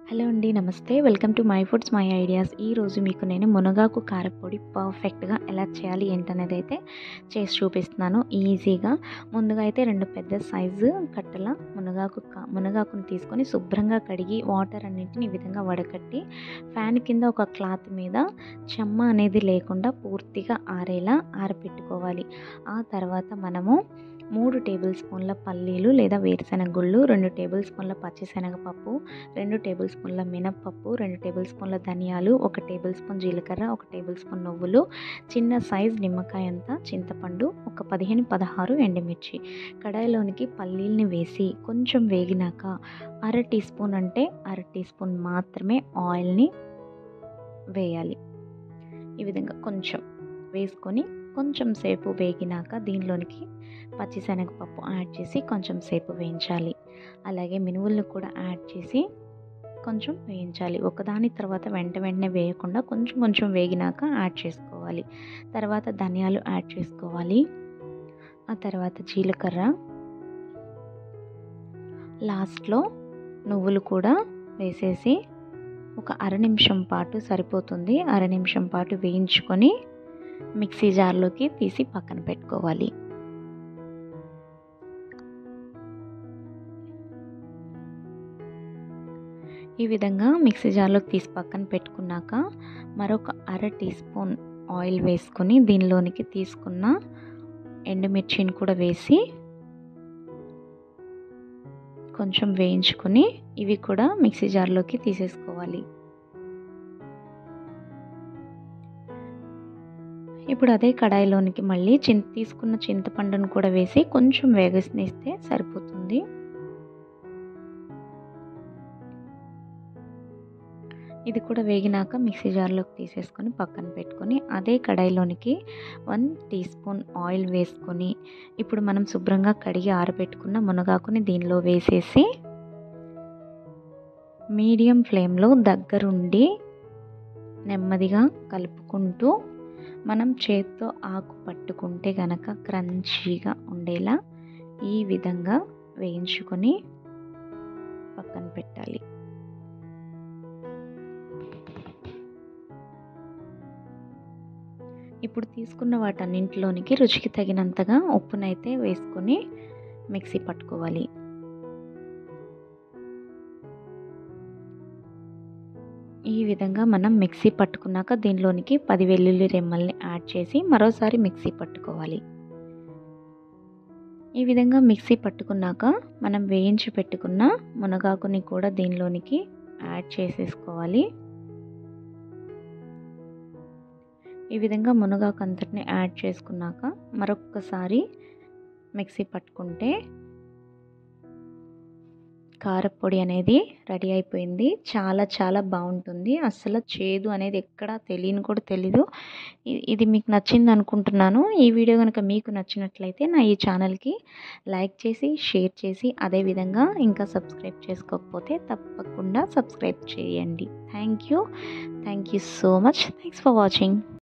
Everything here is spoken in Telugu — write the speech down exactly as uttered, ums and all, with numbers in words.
హలో అండి. నమస్తే. Welcome to my foods my ideas. ఈరోజు మీకు నేను మునగాకు కారపొడి పర్ఫెక్ట్‌గా ఎలా చేయాలి ఏంటనేదైతే చేసి చూపిస్తున్నాను ఈజీగా. ముందుగా అయితే రెండు పెద్ద సైజు కట్టల మునగాకు క మునగాకుని తీసుకొని శుభ్రంగా కడిగి వాటర్ అన్నిటిని ఈ విధంగా వడకట్టి ఫ్యాన్ కింద ఒక క్లాత్ మీద చెమ్మ అనేది లేకుండా పూర్తిగా ఆరేలా ఆరబెట్టుకోవాలి. ఆ తర్వాత మనము మూడు టేబుల్ స్పూన్ల పల్లీలు లేదా వేరుశెనగ గుళ్ళు, రెండు టేబుల్ స్పూన్ల పచ్చిశనగపప్పు, రెండు టేబుల్ స్పూన్ల మినప్పప్పు, రెండు టేబుల్ స్పూన్ల ధనియాలు, ఒక టేబుల్ స్పూన్ జీలకర్ర, ఒక టేబుల్ స్పూన్ నువ్వులు, చిన్న సైజ్ నిమ్మకాయ అంత చింతపండు, ఒక పదిహేను పదహారు ఎండుమిర్చి. కడాయిలోనికి పల్లీల్ని వేసి కొంచెం వేగినాక అర టీ స్పూన్ అంటే అర టీ స్పూన్ మాత్రమే ఆయిల్ని వేయాలి. ఈ విధంగా కొంచెం వేసుకొని కొంచెం సేపు వేగినాక దీనిలోనికి పచ్చిశనగపప్పు యాడ్ చేసి కొంచెం సేపు వేయించాలి. అలాగే మినువులను కూడా యాడ్ చేసి కొంచెం వేయించాలి. ఒకదాని తర్వాత వెంట వెంటనే వేయకుండా కొంచెం కొంచెం వేగినాక యాడ్ చేసుకోవాలి. తర్వాత ధనియాలు యాడ్ చేసుకోవాలి. ఆ తర్వాత జీలకర్ర, లాస్ట్లో నువ్వులు కూడా వేసేసి ఒక అర నిమిషం పాటు సరిపోతుంది. అర నిమిషం పాటు వేయించుకొని మిక్సీ జార్లోకి తీసి పక్కన పెట్టుకోవాలి. ఈ విధంగా మిక్సీ జార్లోకి తీసి పక్కన పెట్టుకున్నాక మరొక అర టీ స్పూన్ ఆయిల్ వేసుకొని దీనిలోనికి తీసుకున్న ఎండుమిర్చిని కూడా వేసి కొంచెం వేయించుకొని ఇవి కూడా మిక్సీ జార్లోకి తీసేసుకోవాలి. ఇప్పుడు అదే కడాయిలోనికి మళ్ళీ చింత తీసుకున్న చింతపండును కూడా వేసి కొంచెం వేగనిస్తే సరిపోతుంది. ఇది కూడా వేగినాక మిక్సీ జార్లోకి తీసేసుకొని పక్కన పెట్టుకొని అదే కడాయిలోనికి వన్ టీ స్పూన్ ఆయిల్ వేసుకొని ఇప్పుడు మనం శుభ్రంగా కడిగి ఆరబెట్టుకున్న మునగాకుని దీనిలో వేసేసి మీడియం ఫ్లేమ్లో దగ్గరుండి నెమ్మదిగా కలుపుకుంటూ మనం చేత్తో ఆకు పట్టుకుంటే గనక క్రంచీగా ఉండేలా ఈ విధంగా వేయించుకొని పక్కన పెట్టాలి. ఇప్పుడు తీసుకున్న వాటన్నింటిలోనికి రుచికి తగినంతగా ఉప్పునైతే వేసుకొని మిక్సీ పట్టుకోవాలి. ఈ విధంగా మనం మిక్సీ పట్టుకున్నాక దీనిలోనికి పది వెల్లుల్లి రెమ్మల్ని యాడ్ చేసి మరోసారి మిక్సీ పట్టుకోవాలి. ఈ విధంగా మిక్సీ పట్టుకున్నాక మనం వేయించి పెట్టుకున్న మునగాకుని కూడా దీనిలోనికి యాడ్ చేసేసుకోవాలి. ఈ విధంగా మునగాకు అంతటిని యాడ్ చేసుకున్నాక మరొక్కసారి మిక్సీ పట్టుకుంటే కారపొడి అనేది రెడీ అయిపోయింది. చాలా చాలా బాగుంటుంది. అస్సలు చేదు అనేది ఎక్కడా తెలియని కూడా తెలీదు. ఇది మీకు నచ్చింది అనుకుంటున్నాను. ఈ వీడియో కనుక మీకు నచ్చినట్లయితే నా ఈ ఛానల్కి లైక్ చేసి షేర్ చేసి అదేవిధంగా ఇంకా సబ్స్క్రైబ్ చేసుకోకపోతే తప్పకుండా సబ్స్క్రైబ్ చేయండి. Thank you thank you so much. Thanks for watching.